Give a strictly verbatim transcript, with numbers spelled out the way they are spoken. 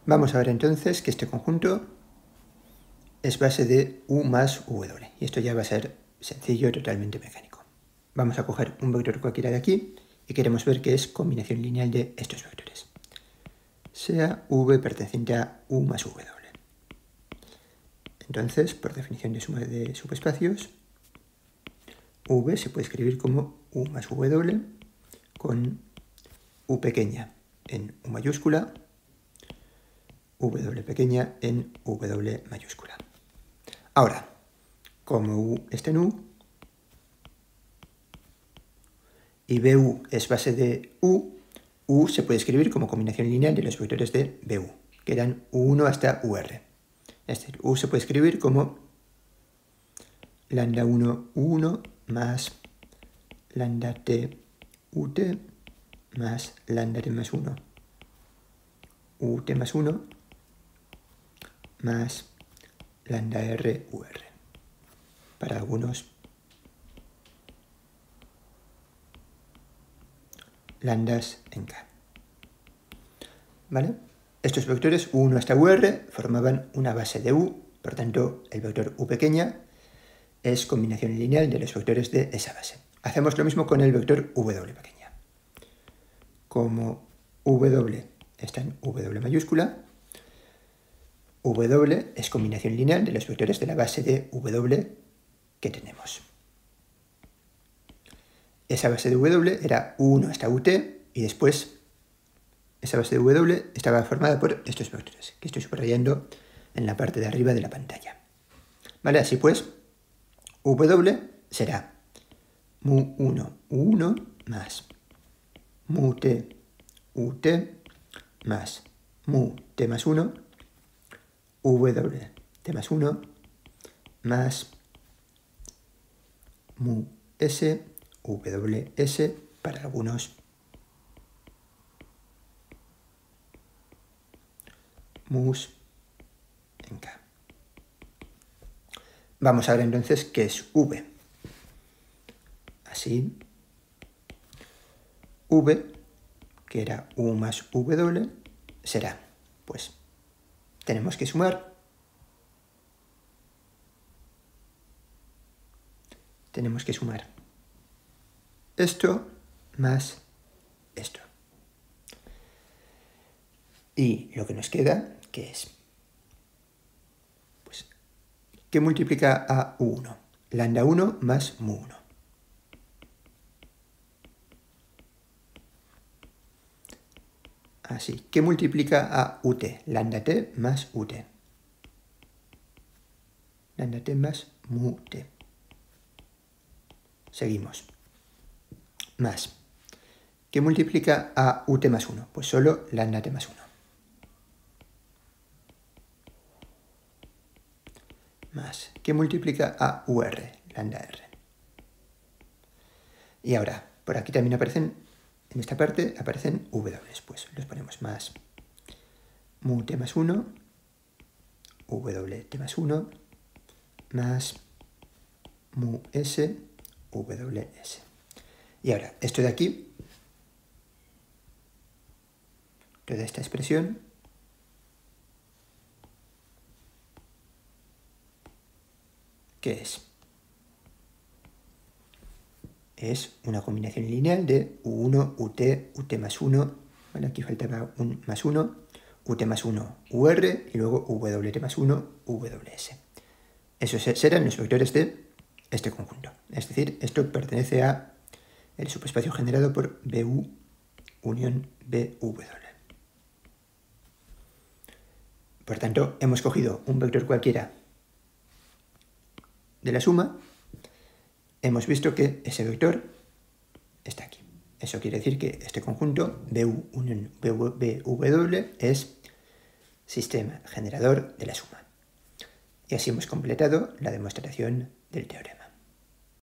Vamos a ver entonces que este conjunto es base de U más W. Y esto ya va a ser sencillo, totalmente mecánico. Vamos a coger un vector cualquiera de aquí y queremos ver que es combinación lineal de estos vectores. Sea V perteneciente a U más W. Entonces, por definición de suma de subespacios, V se puede escribir como U más W con U pequeña en U mayúscula, W pequeña en W mayúscula. Ahora, como U está en U, y B U es base de U, U se puede escribir como combinación lineal de los vectores de B U, que eran U uno hasta U R. Es decir, U se puede escribir como lambda uno U uno más lambda T U T más lambda T más uno U T más uno más lambda R U R. Para algunos lambdas en K. ¿Vale? Estos vectores U uno hasta U R formaban una base de U, por tanto el vector U pequeña es combinación lineal de los vectores de esa base. Hacemos lo mismo con el vector W pequeña. Como W está en W mayúscula, W es combinación lineal de los vectores de la base de W que tenemos. Esa base de W era U uno hasta U T y después esa base de W estaba formada por estos vectores que estoy subrayando en la parte de arriba de la pantalla. Vale, así pues, W será mu uno U uno más mu T U T más mu T más uno W T más uno más mu S W S para algunos mus en K. Vamos a ver entonces qué es V. Así, V, que era U más W, será, pues, tenemos que sumar, tenemos que sumar esto más esto. Y lo que nos queda, ¿qué es? Pues, ¿qué multiplica a U uno? Lambda uno más mu uno. Así, ¿qué multiplica a U T? Lambda T más U T. Lambda T más mu T. Seguimos. Más. ¿Qué multiplica a U T más uno? Pues solo lambda T más uno. Más. ¿Qué multiplica a U R? Lambda R. Y ahora, por aquí también aparecen, en esta parte aparecen W. Pues los ponemos más mu T más uno, W T más uno, más mu S, W S. Y ahora, esto de aquí, toda esta expresión, ¿qué es? Es una combinación lineal de U uno, U T, U T más uno, bueno, aquí faltaba un más uno, U T más uno, U R, y luego W T más uno, W S. Esos serán los vectores de este conjunto. Es decir, esto pertenece a el subespacio generado por B U unión B W. Por tanto, hemos cogido un vector cualquiera de la suma, hemos visto que ese vector está aquí. Eso quiere decir que este conjunto B U unión B W es sistema generador de la suma. Y así hemos completado la demostración del teorema.